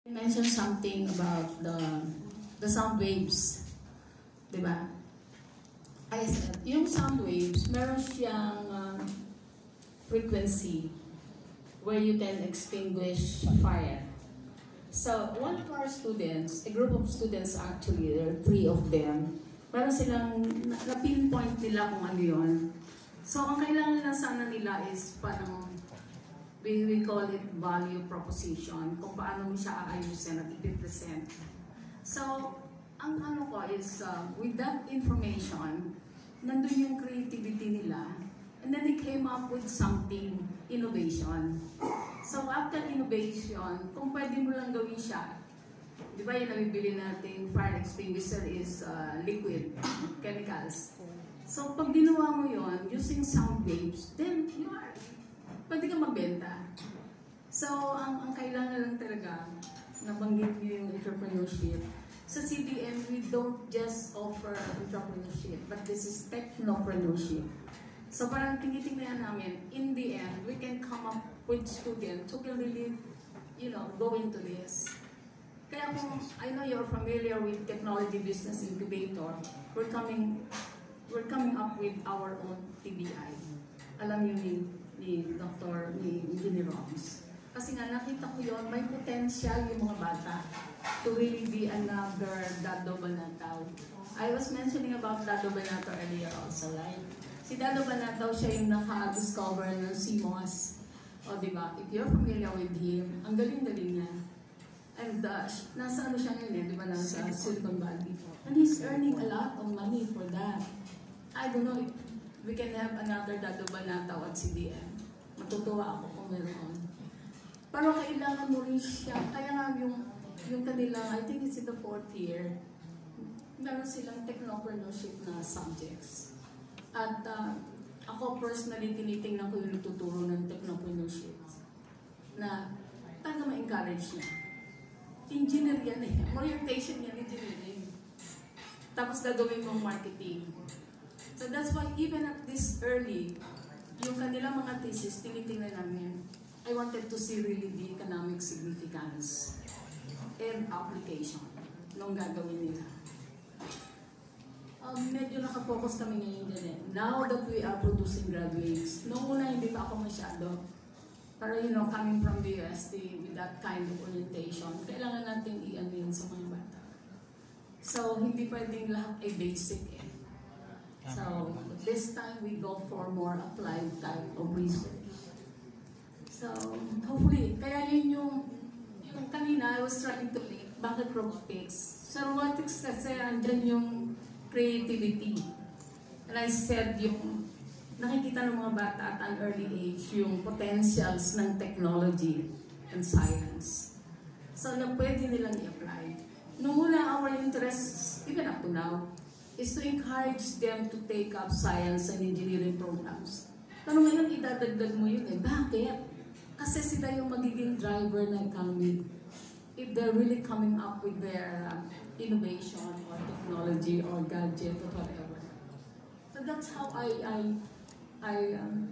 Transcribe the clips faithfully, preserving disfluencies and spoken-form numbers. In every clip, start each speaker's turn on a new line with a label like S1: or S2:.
S1: Mention something about the the sound waves, di ba? I said, yung sound waves, meron siyang uh, frequency where you can extinguish fire. So, one of our students, a group of students actually, there are three of them, meron silang, na-pinpoint nila kung ano yun. So, ang kailangan lang sana nila is parang, we, we call it value proposition, kung paano mo siya aayusin at i-present. So, ang ano ko is, uh, with that information, nandun yung creativity nila, and then they came up with something, innovation. So, after innovation, kung pwede mo lang gawin siya, di ba yung nabibili natin fire extinguisher is uh, liquid, chemicals. So, pag ginawa mo yun, using sound waves, then you are, pwede ka magbenta. So, ang, ang kailangan lang talaga, nabanggit niyo yung entrepreneurship. Sa C D M, we don't just offer entrepreneurship, but this is technopreneurship. So, parang tinitingnan namin, in the end, we can come up with students who can really, you know, go into this. Kaya kung, I know you're familiar with Technology Business Incubator, we're coming, we're coming up with our own T B I. Alam niyo ni, ni Doctor ni Engineer Roms. Kasi nga nakita ko yun, may potential yung mga bata to really be another Dado Banataw. I was mentioning about Dado Banataw earlier also, right? Si Dado Banataw, siya yung naka-discover ng C M O S. O, diba? If you're familiar with him, ang galing-galing niya. And uh, nasa ano siya ngayon eh, di ba? Nasa Silicon Valley. And he's earning a lot of money for that. I don't know if we can have another Dado Banataw at C D M. Matutuwa ako kung meron. Pero kailangan mo rin siya. Kaya nga yung, yung kanila, I think it's in the fourth year, meron silang technopreneurship na subjects. At uh, ako personally, tinitingnan ko yung tuturo ng technopreneurship na paano ma-encourage niya. Engineer yan eh. Orientation yan, engineering. Tapos gagawin mong marketing. So that's why even at this early, yung kanilang mga thesis, tinitingnan namin, I wanted to see really the economic significance and application nung gagawin nila. Um, medyo nakapokus kami ngayon din eh. Now that we are producing graduates, noong una hindi pa ako masyado. Pero you know, coming from the U S T with that kind of orientation, kailangan natin i-ano yun sa mga bata. So, hindi pwedeng lahat ay basic eh. So, this time we go for more applied type of research. So, hopefully, kaya yun yung, yung kanina, I was trying to link, bakit robotics? Sa robotics kasi, andyan yung creativity. And I said, yung nakikita ng mga bata at an early age, yung potentials ng technology and science. So, na pwede nilang i-apply. Noong una, our interest, even up to now, is to encourage them to take up science and engineering programs. Pero ngayon, idadagdag mo yun eh. Bakit? Kasi sila yung magiging driver ng economy if they're really coming up with their uh, innovation or technology or gadget or whatever. So that's how I I I um,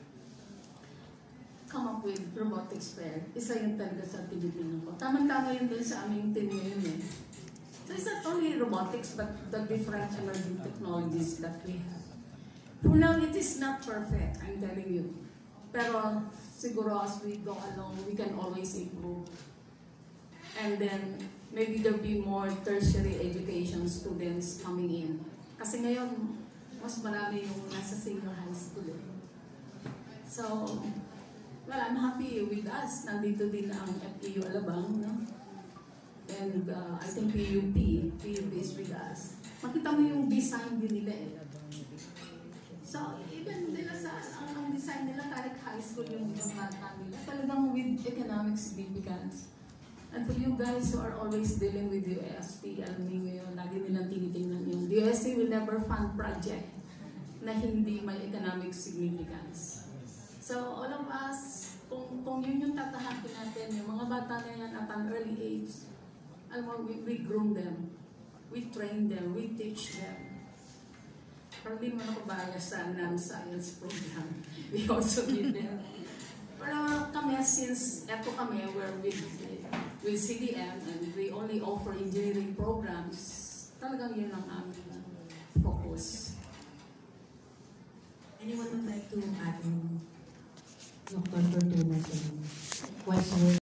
S1: come up with robotics fair. Isa yun talaga sa activity ko. Tama-tama yun din sa aming team ngayon eh. So it's not only robotics but the different emerging technologies that we have. For now, it is not perfect, I'm telling you. Pero siguro as we go along, we can always improve. And then, maybe there'll be more tertiary education students coming in. Kasi ngayon, mas marami yung nasa senior high school. So, well, I'm happy with us. Nandito din ang F E U Alabang, no? And uh, I think P U P, P U P is with us. Makita mo yung design din nila eh. So, even nila sa ang, ang design nila, kahit high school yung ibang bata nila, talagang with economic significance. And for you guys who are always dealing with U S T, alam niyo yun, lagi nilang tinitingnan yung the U S T will never fund project na hindi may economic significance. So, all of us, kung, kung yun yung tatahakin natin, yung mga bata na yan at an early age, alam mo, we, we groom them, we train them, we teach them. Pero di mo ako bias sa non-science program. We also need them. Pero kami, since eto kami, we're with with C D M and we only offer engineering programs, talagang yun ang aming uh, focus.
S2: Anyone would like to add in Doctor Fortuna question?